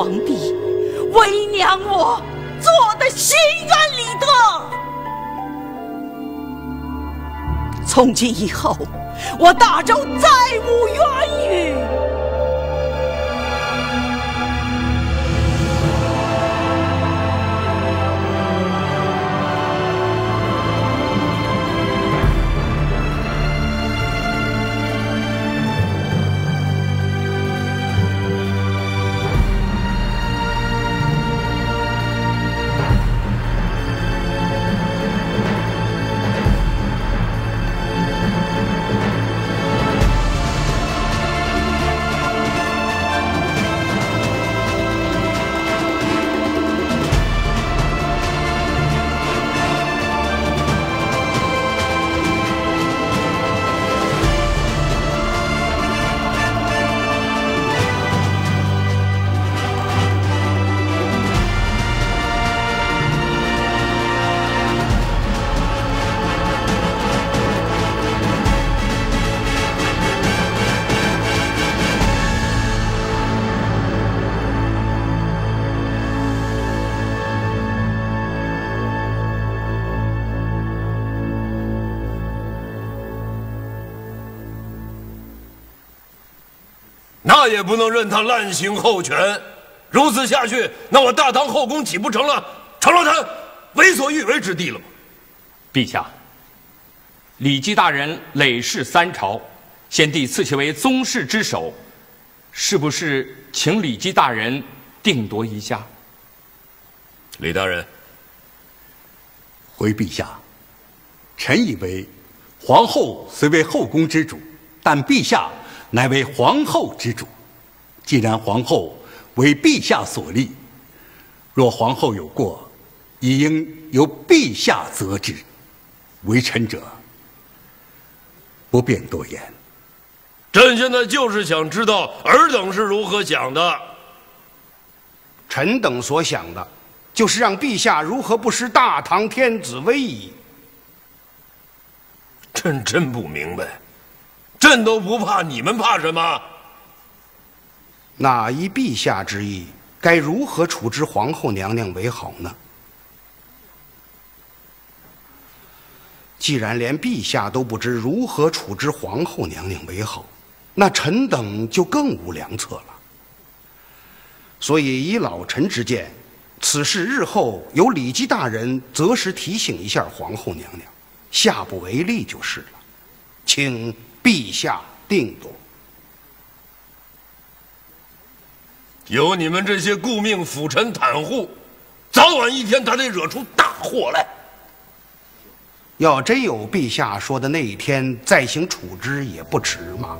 皇帝，为娘我做得心安理得。从今以后，我大周再无冤狱。 那也不能任他滥行后权，如此下去，那我大唐后宫岂不成了他为所欲为之地了吗？ 陛下，李基大人累世3朝，先帝赐其为宗室之首，是不是请李基大人定夺一下？ 李大人， 回陛下，臣以为，皇后虽为后宫之主，但陛下乃为皇后之主。既然皇后为陛下所立，若皇后有过，亦应由陛下责之。为臣者，不便多言。 朕现在就是想知道尔等是如何想的。 臣等所想的，就是让陛下如何不失大唐天子威仪。 朕真不明白，朕都不怕，你们怕什么？ 那依陛下之意，该如何处置皇后娘娘为好呢？既然连陛下都不知如何处置皇后娘娘为好，那臣等就更无良策了。所以依老臣之见，此事日后由李基大人择时提醒一下皇后娘娘，下不为例就是了。请陛下定夺。 有你们这些顾命辅臣袒护，早晚一天他得惹出大祸来。 要真有陛下说的那一天，再行处置也不迟嘛。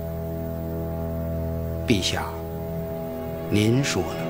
陛下，您说呢？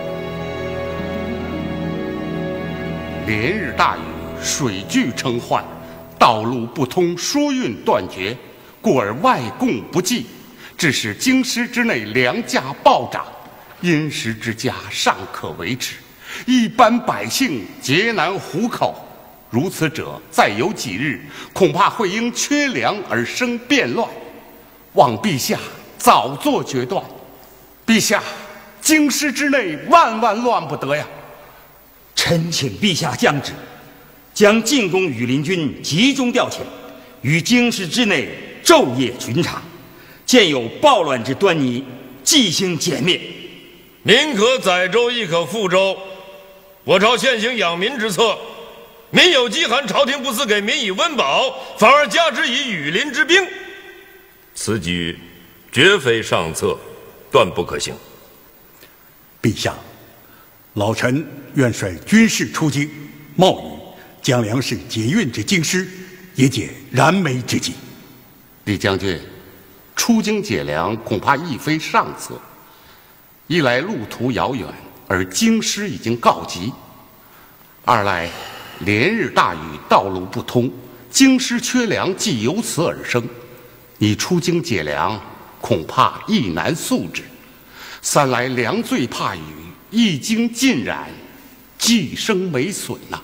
连日大雨，水具称患，道路不通，输运断绝，故而外供不济，致使京师之内粮价暴涨，殷实之家尚可维持，一般百姓皆难糊口。如此者，再有几日，恐怕会因缺粮而生变乱，望陛下早做决断。陛下，京师之内万万乱不得呀！ 臣请陛下降旨，将进攻羽林军集中调遣，于京师之内昼夜巡查，见有暴乱之端倪，即行歼灭。 民可载舟，亦可覆舟。我朝现行养民之策，民有饥寒，朝廷不赐给民以温饱，反而加之以羽林之兵，此举绝非上策，断不可行。 陛下，老臣愿率军士出京，冒雨将粮食解运至京师，以解燃眉之急。 李将军，出京解粮恐怕亦非上策。一来路途遥远，而京师已经告急；二来连日大雨，道路不通，京师缺粮即由此而生。你出京解粮，恐怕亦难速之；三来粮最怕雨，一经浸染，既生霉损呐。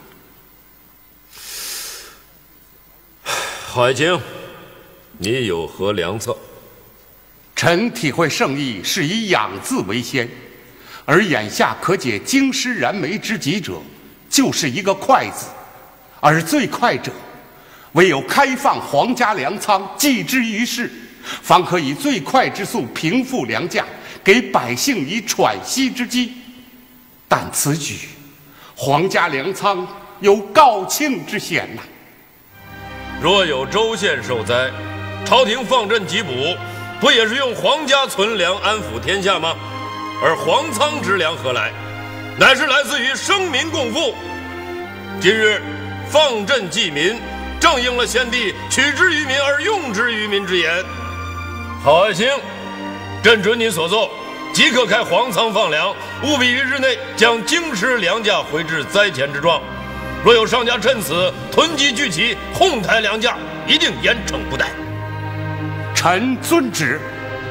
海清，你有何良策？ 臣体会圣意，是以养字为先。 而眼下可解京师燃眉之急者，就是一个快字，而最快者，唯有开放皇家粮仓，寄之于市，方可以最快之速平复粮价，给百姓以喘息之机。但此举，皇家粮仓有告罄之嫌呐。 若有州县受灾，朝廷放赈缉捕，不也是用皇家存粮安抚天下吗？而皇仓之粮何来？乃是来自于生民共富。今日放赈济民，正应了先帝取之于民而用之于民之言。郝爱卿，朕准你所奏，即刻开皇仓放粮，务必于日内将京师粮价回至灾前之状。若有商家趁此囤积聚集，哄抬粮价，一定严惩不贷。 臣遵旨。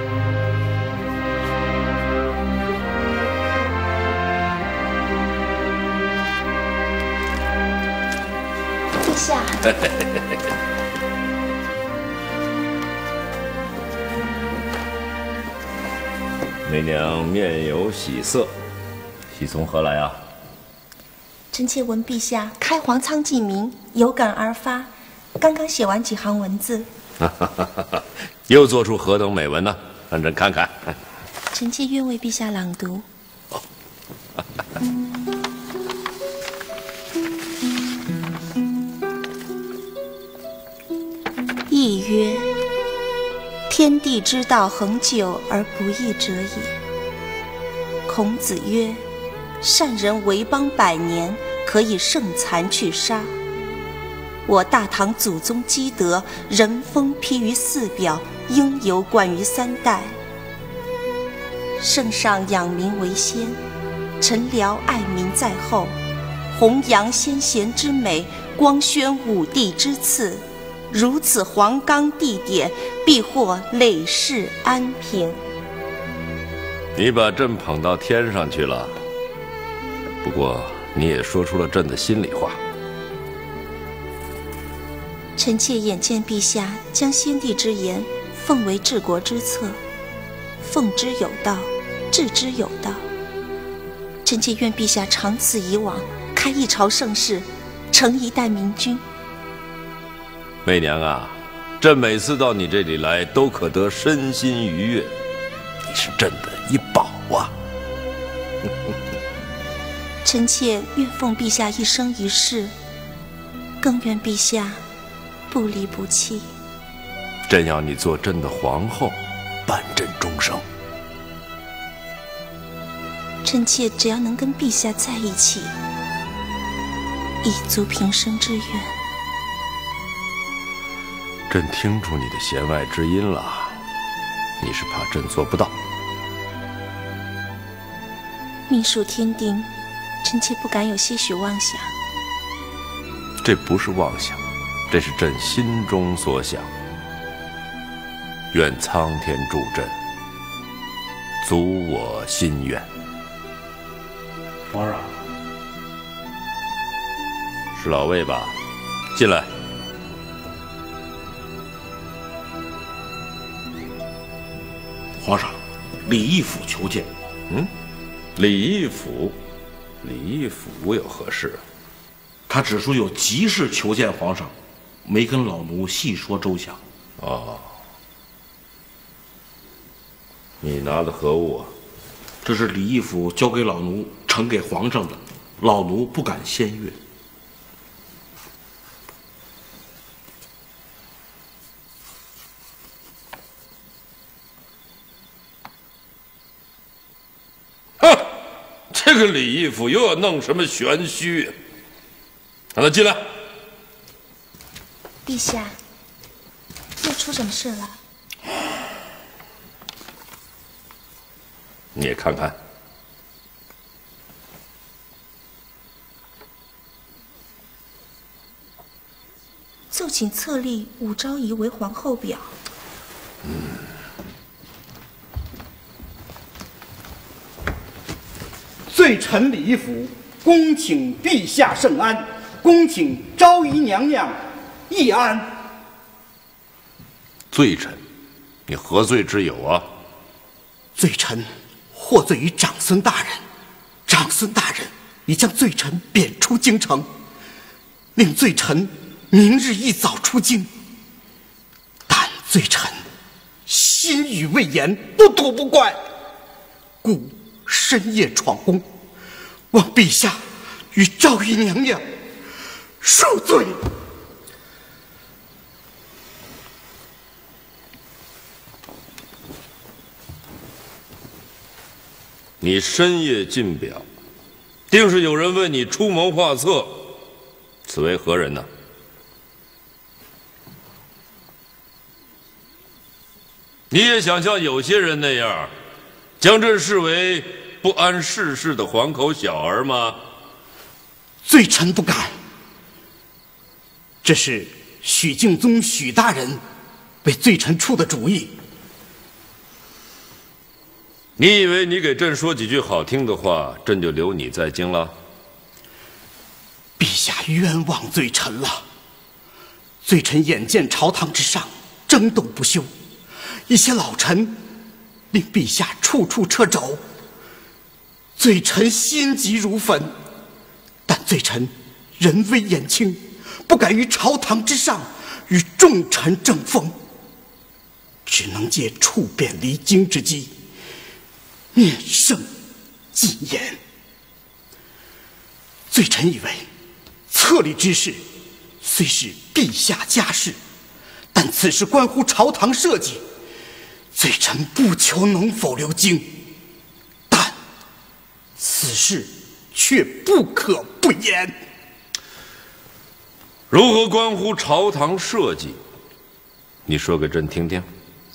陛下。 媚娘面有喜色，喜从何来啊？ 臣妾闻陛下开皇仓济民，有感而发，刚刚写完几行文字。 又做出何等美文呢？让朕看看。 臣妾愿为陛下朗读。亦曰：天地之道，恒久而不易者也。孔子曰：善人为邦100年，可以胜残去杀。我大唐祖宗积德，人风披于4表，应犹冠于3代。圣上养民为先，臣僚爱民在后，弘扬先贤之美，光宣武帝之赐。如此黄冈地典，必获累世安平。 你把朕捧到天上去了，不过你也说出了朕的心里话。 臣妾眼见陛下将先帝之言奉为治国之策，奉之有道，治之有道。臣妾愿陛下长此以往，开一朝盛世，成一代明君。 媚娘啊，朕每次到你这里来，都可得身心愉悦，你是朕的一宝啊！ 臣妾愿奉陛下一生一世，更愿陛下不离不弃。 朕要你做朕的皇后，伴朕终生。 臣妾只要能跟陛下在一起，已足平生之愿。 朕听出你的弦外之音了，你是怕朕做不到。 命数天定，臣妾不敢有些许妄想。 这不是妄想，这是朕心中所想。愿苍天助朕，足我心愿。 皇上， 是老魏吧？进来。 皇上，李义府求见。 李义府有何事？ 他只说有急事求见皇上，没跟老奴细说周详。 哦，你拿的何物啊？ 这是李义府交给老奴呈给皇上的，老奴不敢先阅。 这个李义府又要弄什么玄虚？让他进来。 陛下，又出什么事了？ 你也看看。 奏请册立武昭仪为皇后表。 罪臣李义府恭请陛下圣安，恭请昭仪娘娘易安。 罪臣，你何罪之有啊？ 罪臣获罪于长孙大人。长孙大人已将罪臣贬出京城，令罪臣明日一早出京。但罪臣心语未言，不吐不快，故深夜闯宫，望陛下与赵姨娘娘恕罪。 你深夜进表，定是有人为你出谋划策，此为何人呢？你也想像有些人那样，将朕视为不谙世事的皇口小儿吗？ 罪臣不敢。这是许敬宗许大人为罪臣出的主意。 你以为你给朕说几句好听的话，朕就留你在京了？ 陛下冤枉罪臣了。罪臣眼见朝堂之上争斗不休，一些老臣令陛下处处掣肘，罪臣心急如焚。但罪臣人微言轻，不敢于朝堂之上与众臣争锋，只能借处贬离京之机，面圣进言。罪臣以为册立之事虽是陛下家事，但此事关乎朝堂社稷，罪臣不求能否留京，但此事却不可不言。 如何关乎朝堂社稷？你说给朕听听。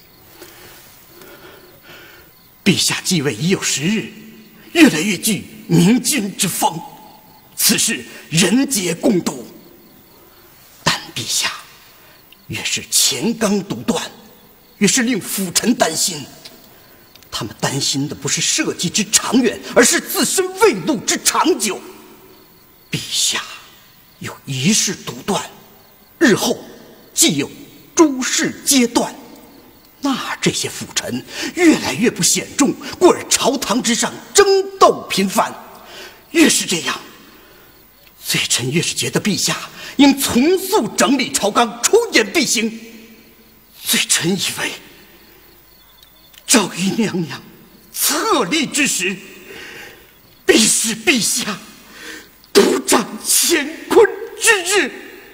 陛下继位已有10日，越来越具明君之风，此事人皆共睹。但陛下越是乾纲独断，越是令辅臣担心。他们担心的不是社稷之长远，而是自身未路之长久。陛下有一事独断，日后既有诸事皆断，那这些辅臣越来越不显重，故而朝堂之上争斗频繁。越是这样，罪臣越是觉得陛下应从速整理朝纲，出言必行。罪臣以为赵姨娘娘册立之时，必是陛下独掌乾坤之日。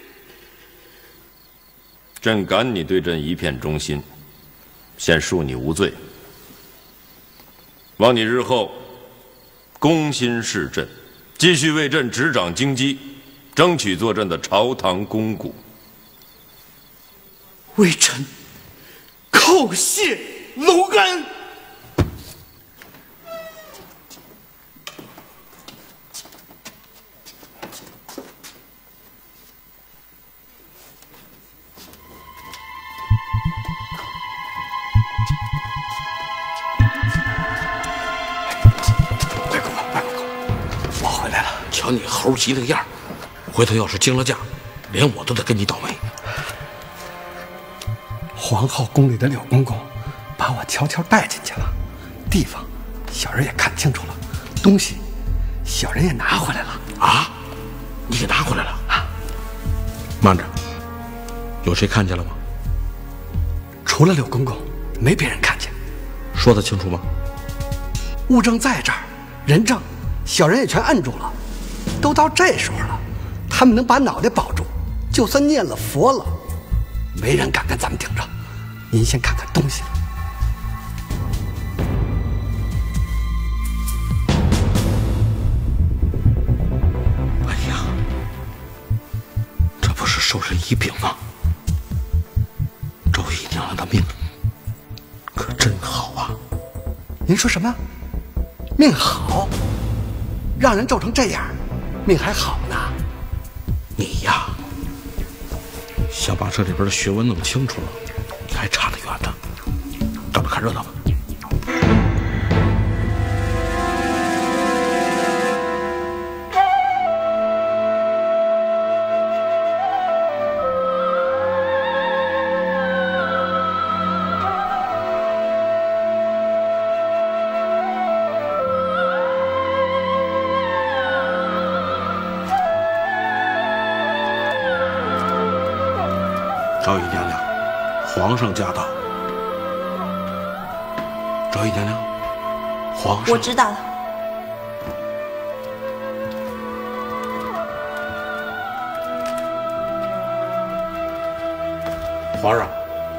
朕感你对朕一片忠心，先恕你无罪。望你日后公心事朕，继续为朕执掌京畿，争取做朕的朝堂肱骨。 微臣叩谢隆恩。 瞧你猴急那个样，回头要是惊了驾，连我都得跟你倒霉。 皇后宫里的柳公公把我悄悄带进去了，地方小人也看清楚了，东西小人也拿回来了。 啊，你给拿回来了啊？慢着，有谁看见了吗？ 除了柳公公，没别人看见。 说得清楚吗？ 物证在这儿，人证小人也全摁住了。都到这时候了，他们能把脑袋保住，就算念了佛了，没人敢跟咱们顶着。您先看看东西。 哎呀，这不是授人以柄吗？周姨娘娘的命可真好啊！ 您说什么？命好？让人咒成这样，命还好呢？ 你呀，想把这里边的学问弄清楚了，你还差得远呢。到这看热闹吧。 昭仪娘娘，皇上驾到。昭仪娘娘，皇上。 我知道了。 皇上，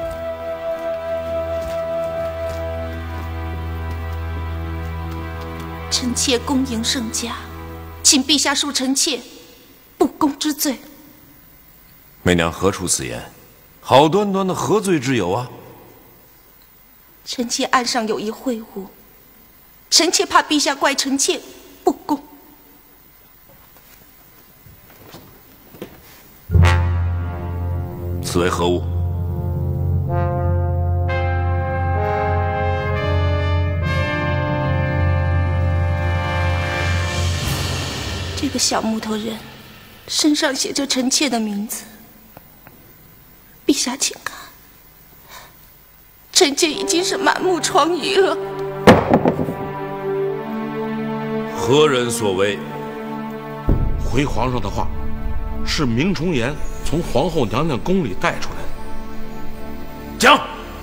臣妾恭迎圣驾，请陛下恕臣妾不公之罪。 媚娘何出此言？好端端的何罪之有啊？ 臣妾案上有一秽物，臣妾怕陛下怪臣妾不公。 此为何物？ 这个小木头人身上写着臣妾的名字，陛下请看，臣妾已经是满目疮痍了。 何人所为？ 回皇上的话，是明崇俨从皇后娘娘宫里带出来的。 讲。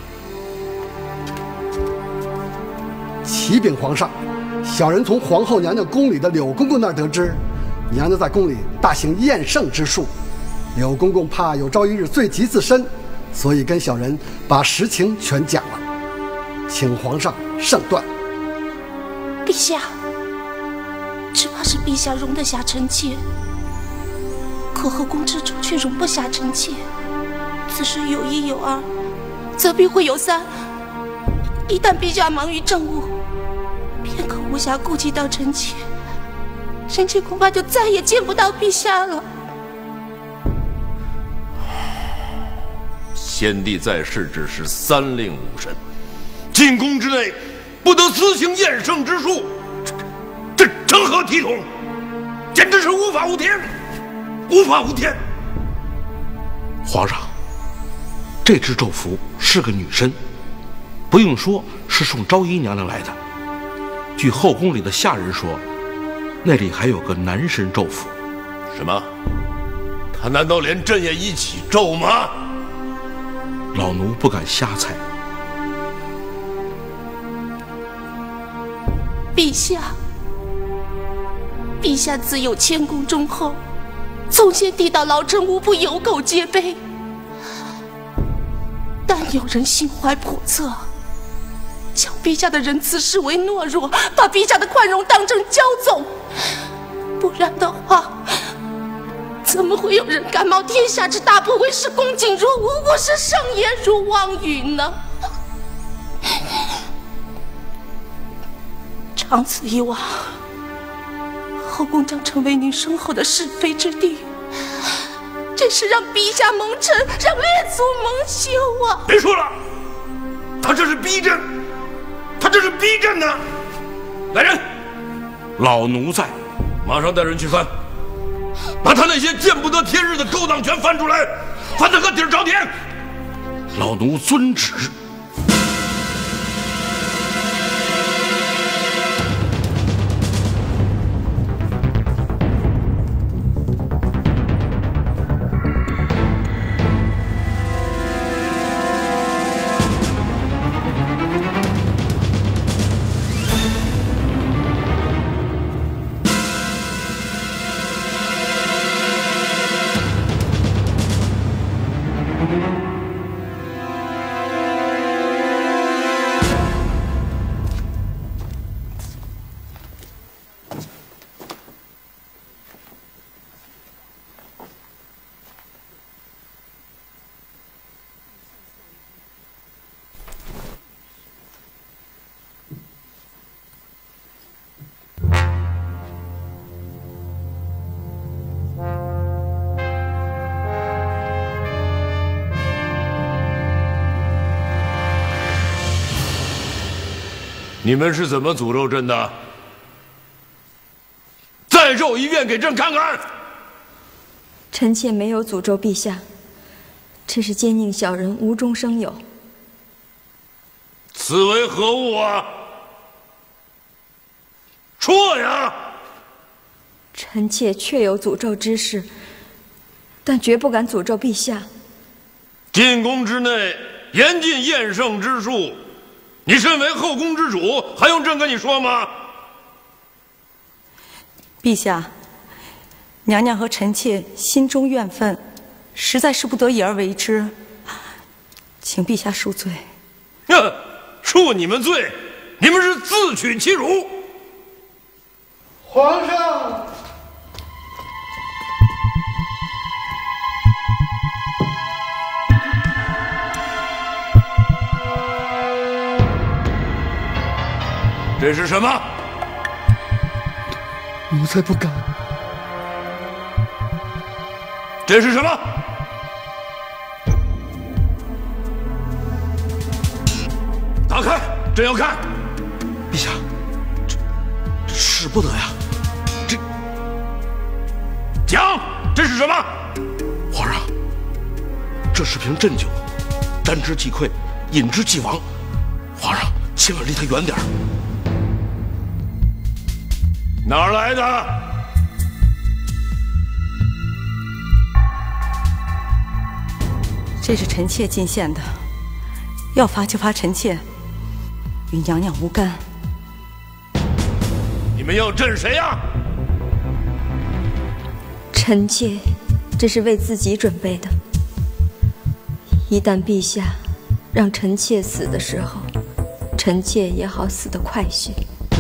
启禀皇上，小人从皇后娘娘宫里的柳公公那儿得知，娘娘在宫里大行厌胜之术，柳公公怕有朝一日罪及自身，所以跟小人把实情全讲了，请皇上圣断。 陛下，只怕是陛下容得下臣妾，可后宫之主却容不下臣妾。此事有一有二，则必会有三。一旦陛下忙于政务，片刻无暇顾及到臣妾，臣妾恐怕就再也见不到陛下了。 先帝在世只是3令5申，进宫之内不得私行厌胜之术，这成何体统？简直是无法无天，无法无天！ 皇上，这只咒符是个女身，不用说是送昭仪娘娘来的。据后宫里的下人说，那里还有个男身咒符。 什么？他难道连朕也一起咒吗？ 老奴不敢瞎猜。 陛下，陛下自有谦恭忠厚，从先帝到老臣无不有口皆碑。但有人心怀叵测，将陛下的仁慈视为懦弱，把陛下的宽容当成骄纵。不然的话，怎么会有人敢冒天下之大不韪，视恭敬如无物，视圣言如妄语呢？长此以往，后宫将成为您身后的是非之地，真是让陛下蒙尘，让列祖蒙羞啊！ 别说了，他这是逼朕，他这是逼朕呢！来人， 老奴在， 马上带人去翻，把他那些见不得天日的勾当全翻出来，翻得个底儿朝天。 老奴遵旨。 你们是怎么诅咒朕的？再咒一遍给朕看看。 臣妾没有诅咒陛下，只是奸佞小人无中生有。 此为何物啊？说呀！ 臣妾确有诅咒之事，但绝不敢诅咒陛下。 进宫之内严禁宴圣之术，你身为后宫之主，还用朕跟你说吗？ 陛下，娘娘和臣妾心中怨愤，实在是不得已而为之，请陛下恕罪。 恕你们罪，你们是自取其辱。 皇上， 这是什么？ 奴才不敢。 这是什么？打开，朕要看。 陛下，这使不得呀！ 讲，这是什么？ 皇上，这是瓶鸩酒，沾之即溃，饮之即亡。皇上，千万离他远点儿。 哪儿来的？ 这是臣妾进献的，要罚就罚臣妾，与娘娘无干。 你们要朕谁呀？ 臣妾这是为自己准备的，一旦陛下让臣妾死的时候，臣妾也好死得快些。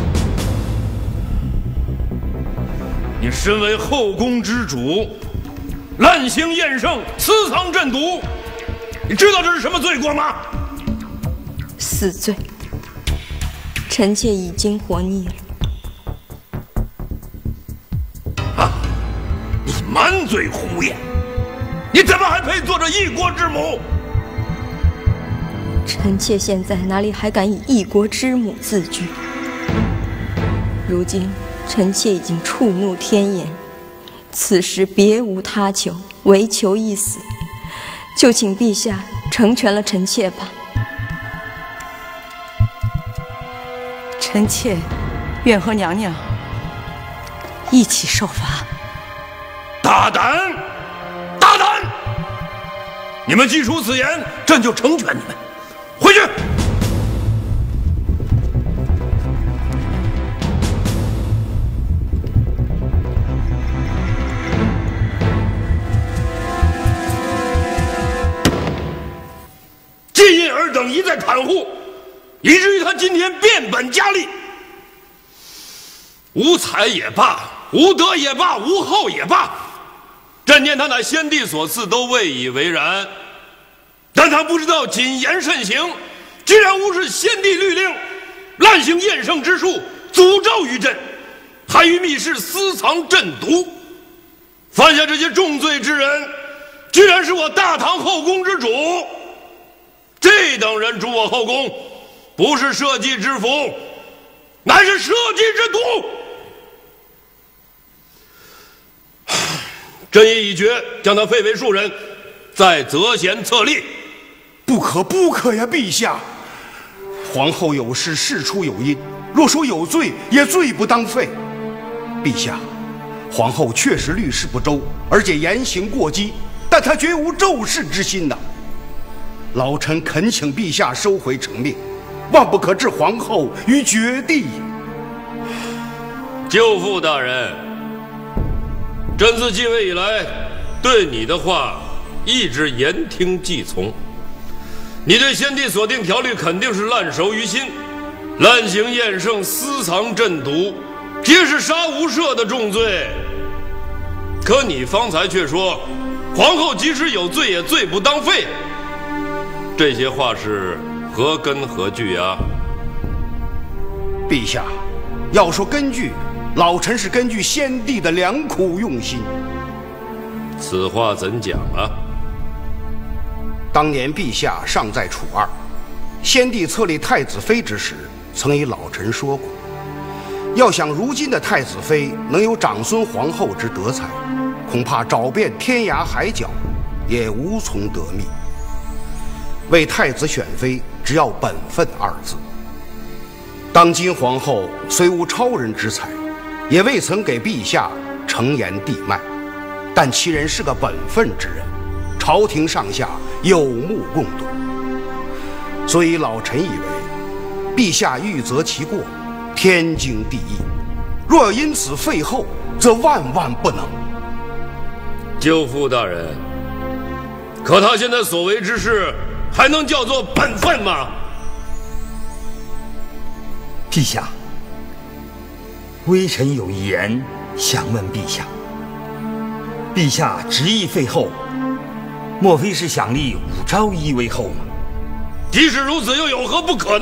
你身为后宫之主，滥行宴圣，私藏鸩毒，你知道这是什么罪过吗？ 死罪。臣妾已经活腻了。 你满嘴胡言，你怎么还配做这一国之母？ 臣妾现在哪里还敢以一国之母自居？如今臣妾已经触怒天颜，此时别无他求，唯求一死。就请陛下成全了臣妾吧。 臣妾愿和娘娘一起受罚。 大胆！大胆！你们既出此言，朕就成全你们。回去。金印尔等一再袒护，以至于他今天变本加厉。无才也罢，无德也罢，无后也罢，朕念他乃先帝所赐，都未以为然。但他不知道谨言慎行，居然无视先帝律令，滥行验圣之术，诅咒于朕，还于密室私藏鸩毒。犯下这些重罪之人，居然是我大唐后宫之主。这等人主我后宫，不是社稷之福，乃是社稷之毒。朕意已决，将他废为庶人，再择贤册立。 不可，不可呀，陛下！皇后有事，事出有因，若说有罪，也罪不当废。陛下，皇后确实虑事不周，而且言行过激，但她绝无咒事之心呐。老臣恳请陛下收回成命，万不可置皇后于绝地。 舅父大人，朕自继位以来，对你的话一直言听计从。你对先帝所定条例肯定是烂熟于心，滥行验圣，私藏鸩毒，皆是杀无赦的重罪。可你方才却说，皇后即使有罪，也罪不当废。这些话是何根何据啊？ 陛下，要说根据，老臣是根据先帝的良苦用心。 此话怎讲啊？ 当年陛下尚在楚二，先帝册立太子妃之时，曾与老臣说过，要想如今的太子妃能有长孙皇后之德才，恐怕找遍天涯海角，也无从得觅。为太子选妃，只要本分二字。当今皇后虽无超人之才，也未曾给陛下承言递脉，但其人是个本分之人， 朝廷上下有目共睹。所以老臣以为，陛下欲责其过，天经地义。若要因此废后，则万万不能。 舅父大人，可他现在所为之事，还能叫做本分吗？ 陛下，微臣有一言想问陛下。陛下执意废后，莫非是想立武昭仪为后吗？ 即使如此，又有何不可呢？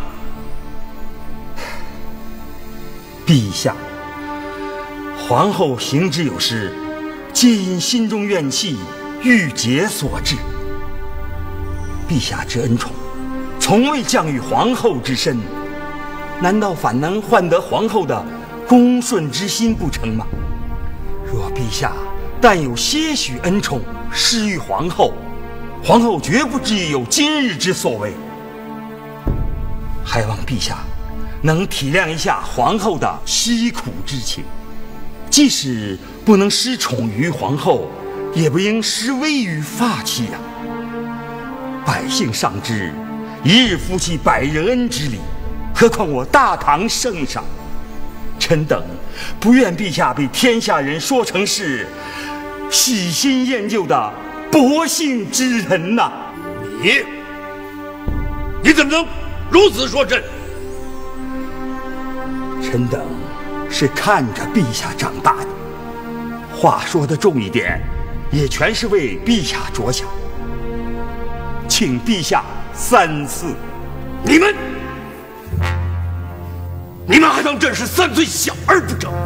陛下，皇后行之有失，皆因心中怨气郁结所致。陛下之恩宠，从未降于皇后之身，难道反能换得皇后的恭顺之心不成吗？若陛下但有些许恩宠施于皇后，皇后绝不至于有今日之所为。还望陛下能体谅一下皇后的惜苦之情，即使不能施宠于皇后，也不应施威于发妻呀。百姓尚知一日夫妻百日恩之理，何况我大唐圣上？臣等不愿陛下被天下人说成是喜新厌旧的薄幸之人呐！ 你怎么能如此说朕？ 臣等是看着陛下长大的，话说得重一点，也全是为陛下着想，请陛下三思。 你们还当朕是3岁小儿不成？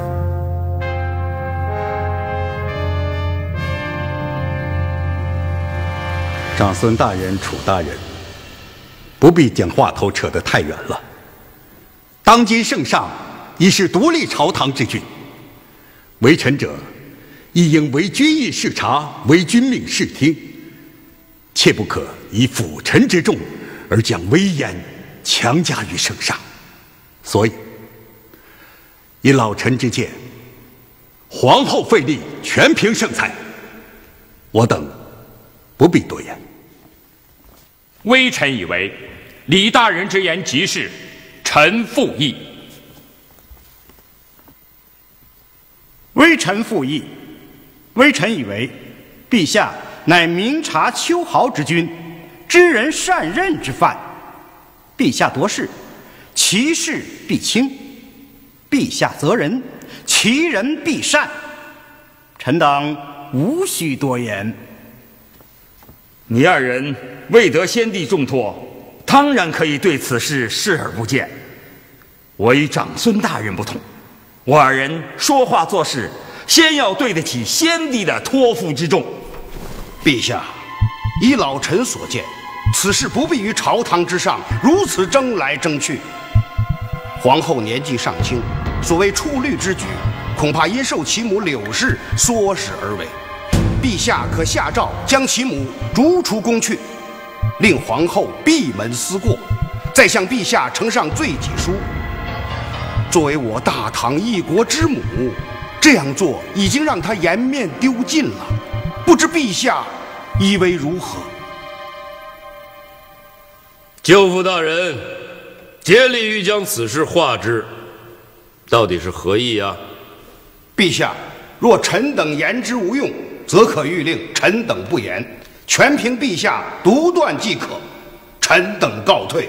长孙大人、楚大人，不必将话头扯得太远了。当今圣上已是独立朝堂之君，为臣者亦应为君意视察，为君命视听，切不可以辅臣之重而将威严强加于圣上。所以，以老臣之见，皇后废立，全凭圣裁。我等不必多言。 微臣以为，李大人之言极是，臣附议。 微臣附议。微臣以为，陛下乃明察秋毫之君，知人善任之范。陛下夺势，其事必清；陛下责人，其人必善。臣等无需多言。 你二人未得先帝重托，当然可以对此事视而不见。我与长孙大人不同，我二人说话做事，先要对得起先帝的托付之重。 陛下，依老臣所见，此事不必于朝堂之上如此争来争去。皇后年纪尚轻，所谓处虑之举，恐怕因受其母柳氏唆使而为。陛下可下诏将其母逐出宫去，令皇后闭门思过，再向陛下呈上罪己书。作为我大唐一国之母，这样做已经让她颜面丢尽了，不知陛下以为如何？ 舅父大人竭力欲将此事化之，到底是何意啊？ 陛下，若臣等言之无用，则可谕令臣等不言，全凭陛下独断即可。臣等告退。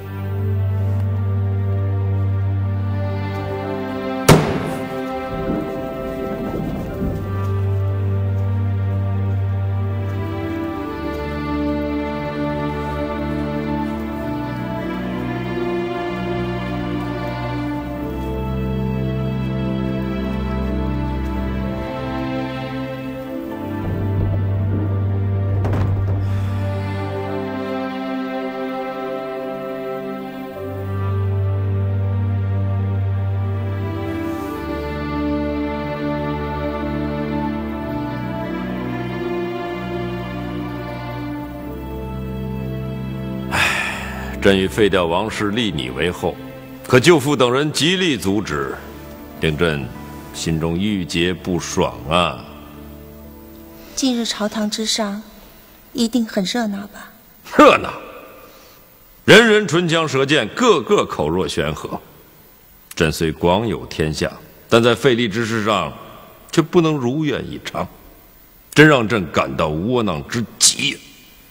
朕欲废掉王氏，立你为后，可舅父等人极力阻止，令朕心中郁结不爽啊！ 近日朝堂之上一定很热闹吧？ 热闹，人人唇枪舌剑，个个口若悬河。朕虽广有天下，但在废立之事上，却不能如愿以偿，真让朕感到窝囊之极呀！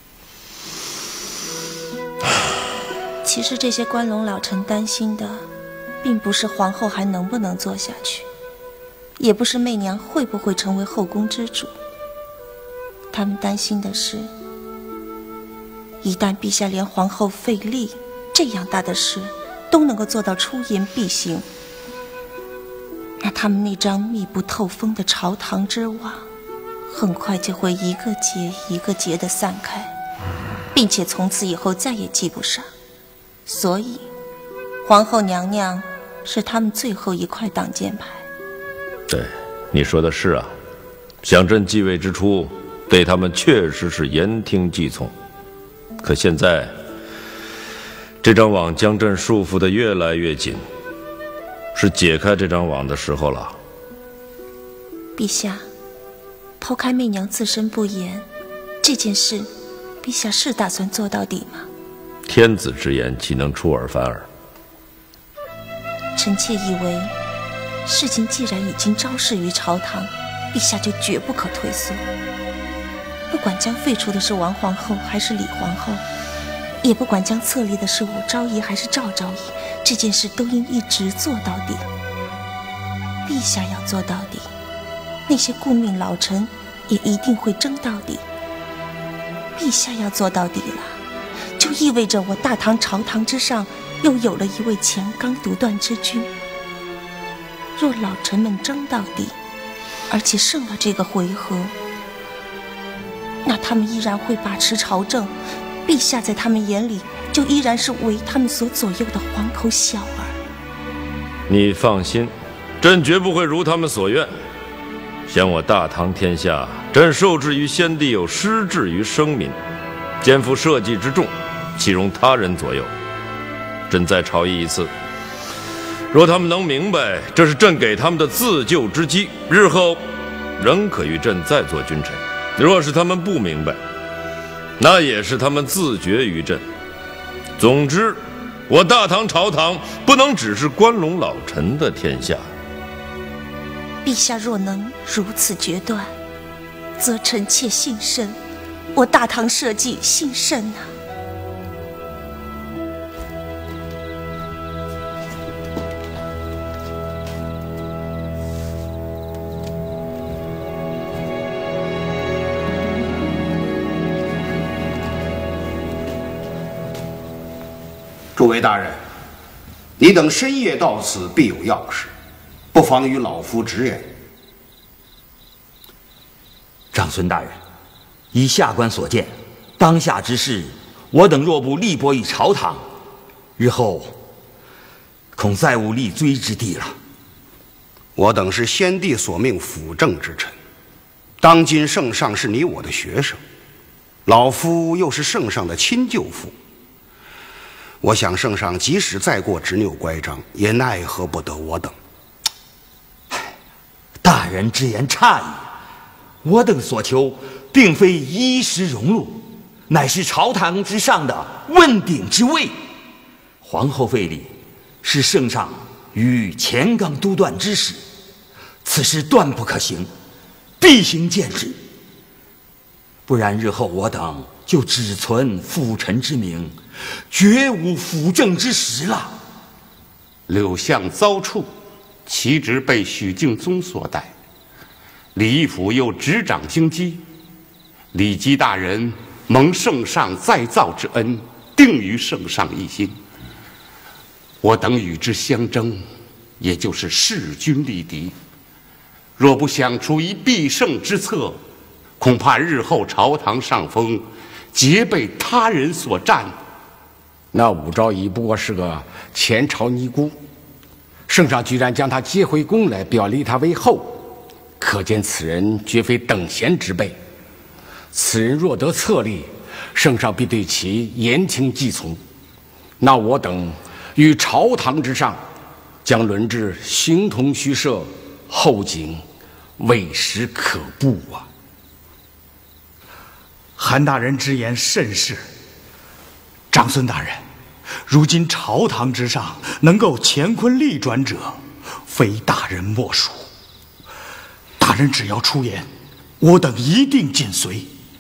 其实这些关陇老臣担心的，并不是皇后还能不能做下去，也不是媚娘会不会成为后宫之主。他们担心的是，一旦陛下连皇后废立这样大的事都能够做到出言必行，那他们那张密不透风的朝堂之网，很快就会一个结一个结地散开，并且从此以后再也系不上。所以，皇后娘娘是他们最后一块挡箭牌。 对，你说的是啊。想朕继位之初，对他们确实是言听计从。可现在，这张网将朕束缚得越来越紧，是解开这张网的时候了。 陛下，抛开媚娘自身不言，这件事，陛下是打算做到底吗？ 天子之言，岂能出尔反尔？ 臣妾以为，事情既然已经昭示于朝堂，陛下就绝不可退缩。不管将废除的是王皇后还是李皇后，也不管将册立的是武昭仪还是赵昭仪，这件事都应一直做到底。陛下要做到底，那些顾命老臣也一定会争到底。陛下要做到底了，就意味着我大唐朝堂之上又有了一位乾纲独断之君。若老臣们争到底，而且胜了这个回合，那他们依然会把持朝政，陛下在他们眼里就依然是为他们所左右的皇口小儿。 你放心，朕绝不会如他们所愿。想我大唐天下，朕受制于先帝，又失志于生民，肩负社稷之重，岂容他人左右？朕再朝议一次，若他们能明白这是朕给他们的自救之机，日后仍可与朕再做君臣；若是他们不明白，那也是他们自绝于朕。总之，我大唐朝堂不能只是关陇老臣的天下。 陛下若能如此决断，则臣妾幸甚，我大唐社稷幸甚啊！ 诸位大人，你等深夜到此，必有要事，不妨与老夫直言。 长孙大人，依下官所见，当下之事，我等若不力搏于朝堂，日后恐再无立锥之地了。 我等是先帝所命辅政之臣，当今圣上是你我的学生，老夫又是圣上的亲舅父。我想圣上即使再过执拗乖张，也奈何不得我等。 大人之言差矣，我等所求并非衣食荣禄，乃是朝堂之上的问鼎之位。皇后废立是圣上与乾纲督断之时，此事断不可行，必行谏制。不然日后我等就只存辅臣之名，绝无辅政之实了。 柳相遭处，其职被许敬宗所代，李义府又执掌京畿，李基大人蒙圣上再造之恩，定于圣上一心。我等与之相争，也就是势均力敌。若不想出一必胜之策，恐怕日后朝堂上风皆被他人所占。 那武昭仪不过是个前朝尼姑，圣上居然将她接回宫来，表立她为后，可见此人绝非等闲之辈。此人若得册立，圣上必对其言听计从。那我等于朝堂之上，将沦至形同虚设，后景未时可怖啊！ 韩大人之言甚是。长孙大人，如今朝堂之上能够乾坤逆转者，非大人莫属。大人只要出言，我等一定紧随。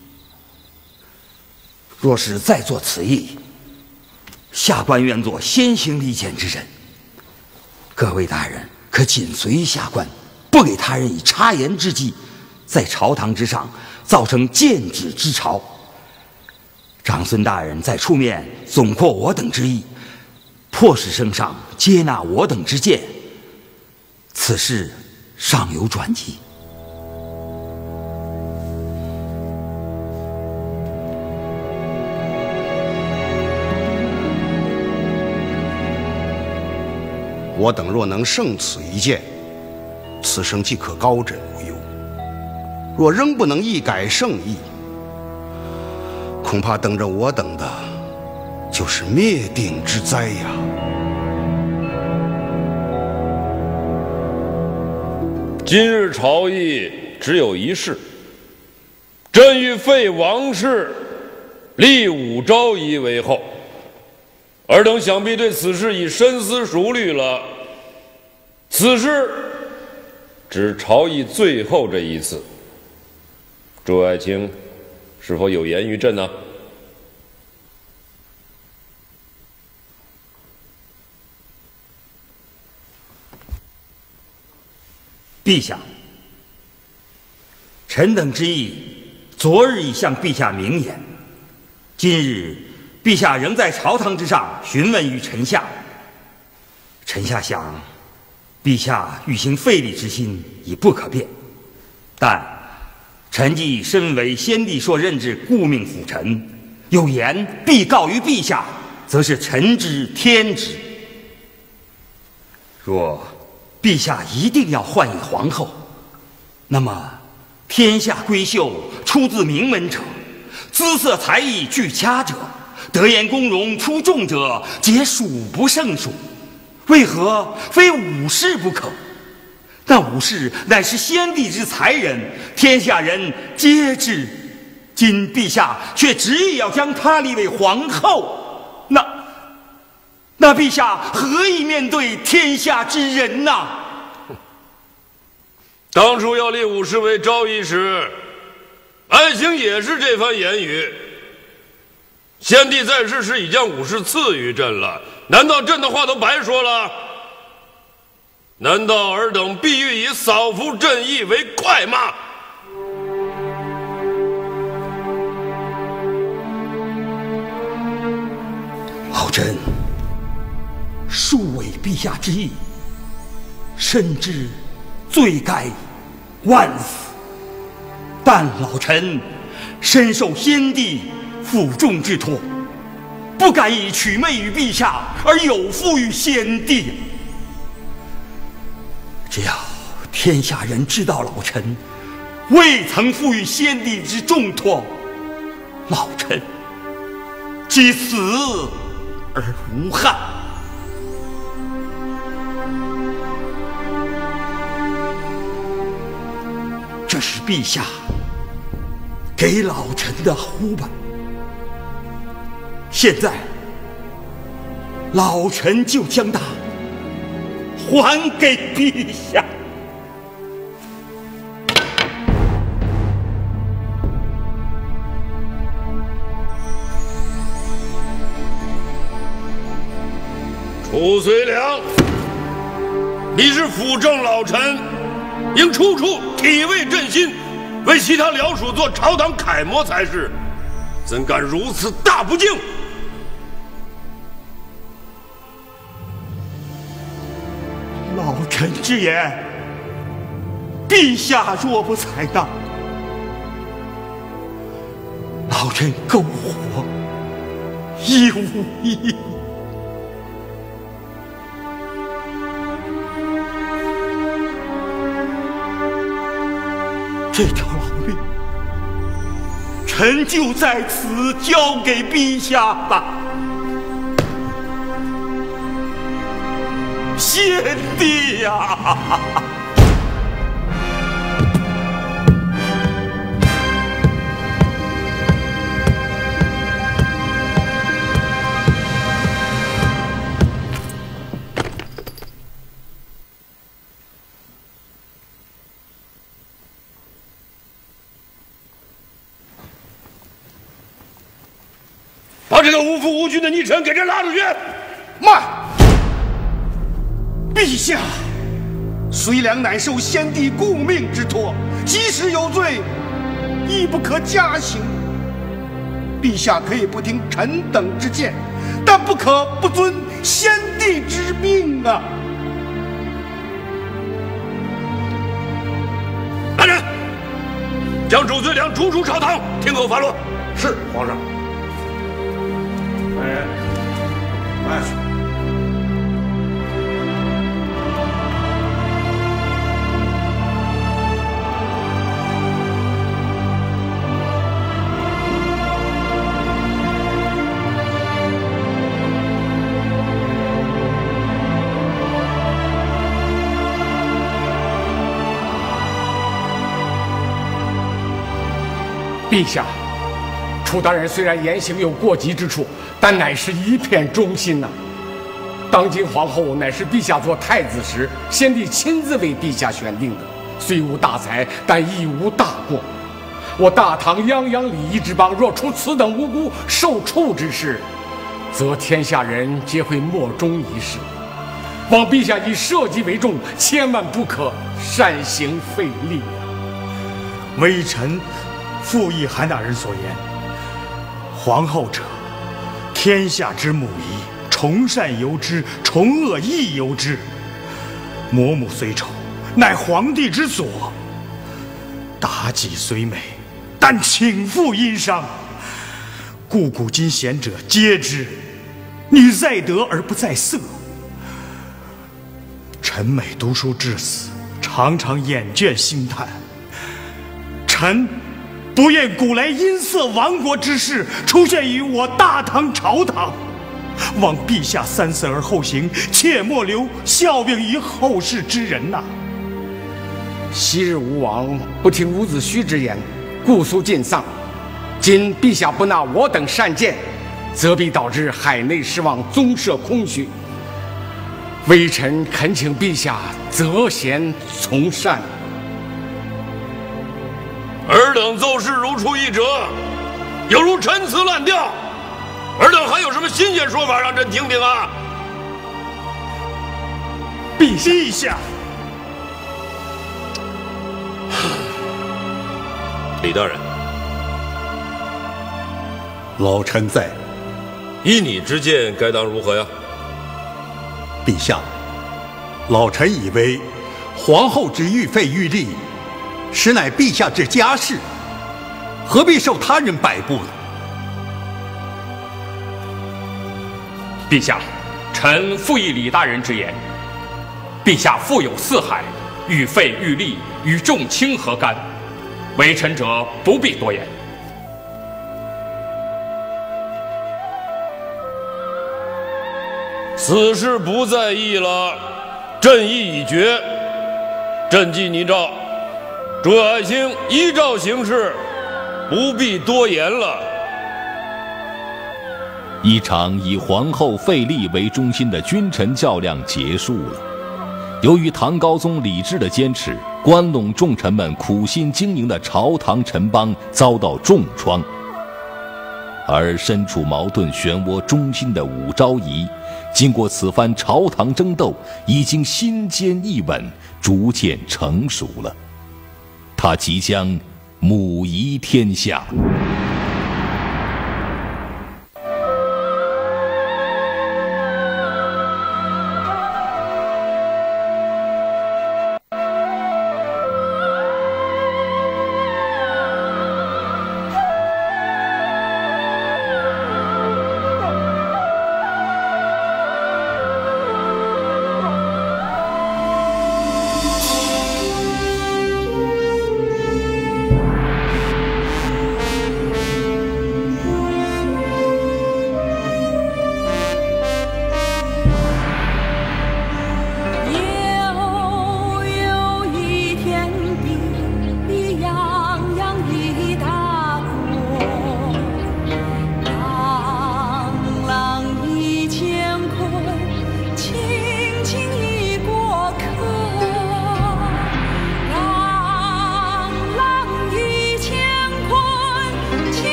若是再做此意，下官愿做先行离间之人。各位大人可紧随下官，不给他人以插言之机，在朝堂之上造成剑指之潮。长孙大人再出面总括我等之意，迫使圣上接纳我等之见，此事尚有转机。 我等若能胜此一剑，此生即可高枕无忧；若仍不能一改胜意，恐怕等着我等的就是灭顶之灾呀！ 今日朝议只有一事，朕欲废王氏，立武昭仪为后。尔等想必对此事已深思熟虑了。此事只朝议最后这一次，诸爱卿是否有言于朕呢？ 陛下，臣等之意，昨日已向陛下明言，今日陛下仍在朝堂之上询问于臣下。臣下想，陛下欲行废立之心已不可变，但臣既身为先帝所任之顾命辅臣，有言必告于陛下，则是臣之天职。若陛下一定要换以皇后，那么天下闺秀出自名门者，姿色才艺俱佳者，德言恭容出众者，皆数不胜数。为何非武士不可？那武士乃是先帝之才人，天下人皆知。今陛下却执意要将她立为皇后，那陛下何以面对天下之人呐？ 当初要立武士为昭仪时，爱卿也是这番言语。先帝在世时已将武士赐予朕了，难道朕的话都白说了？难道尔等必欲以扫服朕意为快吗？ 老臣恕违陛下之意，深知罪该万死，但老臣深受先帝负重之托，不敢以取媚于陛下而有负于先帝。只要天下人知道老臣未曾负于先帝之重托，老臣即死而无憾。这是陛下给老臣的呼办，现在老臣就将它还给陛下。 褚遂良，你是辅政老臣，应处处体味朕心，为其他僚属做朝堂楷模才是，怎敢如此大不敬？ 老臣之言，陛下若不采纳，老臣苟活亦无益。这条老命，臣就在此交给陛下吧。先帝呀！ 这个无父无君的逆臣给这拉出去！ 慢！陛下，随良乃受先帝顾命之托，即使有罪，亦不可加刑。陛下可以不听臣等之见，但不可不遵先帝之命啊！ 来人，将周最良逐出朝堂，听候发落。是皇上。来人，来。 陛下，楚大人虽然言行有过激之处，但乃是一片忠心呐。当今皇后乃是陛下做太子时，先帝亲自为陛下选定的，虽无大才，但亦无大过。我大唐泱泱礼仪之邦，若出此等无辜受处之事，则天下人皆会莫衷一是。望陛下以社稷为重，千万不可擅行废立。 微臣复议韩大人所言，皇后者，天下之母仪，崇善由之，崇恶亦由之。嬷嬷虽丑，乃皇帝之所；妲己虽美，但倾覆殷商。故古今贤者皆知，女在德而不在色。臣每读书至死，常常眼倦心叹。臣不愿古来阴色亡国之事出现于我大唐朝堂，望陛下三思而后行，切莫留笑柄于后世之人呐。 昔日吴王不听伍子胥之言，故速尽丧。今陛下不纳我等善谏，则必导致海内失望，宗社空虚。微臣恳请陛下择贤从善。 尔等奏事如出一辙，犹如陈词滥调。尔等还有什么新鲜说法让朕听听啊？ 陛下， 李大人， 老臣在。 依你之见，该当如何呀？ 陛下，老臣以为，皇后之御废御立，实乃陛下之家事，何必受他人摆布呢？ 陛下，臣复议李大人之言。陛下富有四海，御废御立，与众卿何干？为臣者不必多言。 此事不在议了，朕意已决。朕既拟诏，诸爱卿依照行事，不必多言了。 一场以皇后废立为中心的君臣较量结束了。由于唐高宗李治的坚持，关陇重臣们苦心经营的朝堂陈邦遭到重创，而身处矛盾漩涡中心的武昭仪，经过此番朝堂争斗，已经心坚意稳，逐渐成熟了。他即将母仪天下。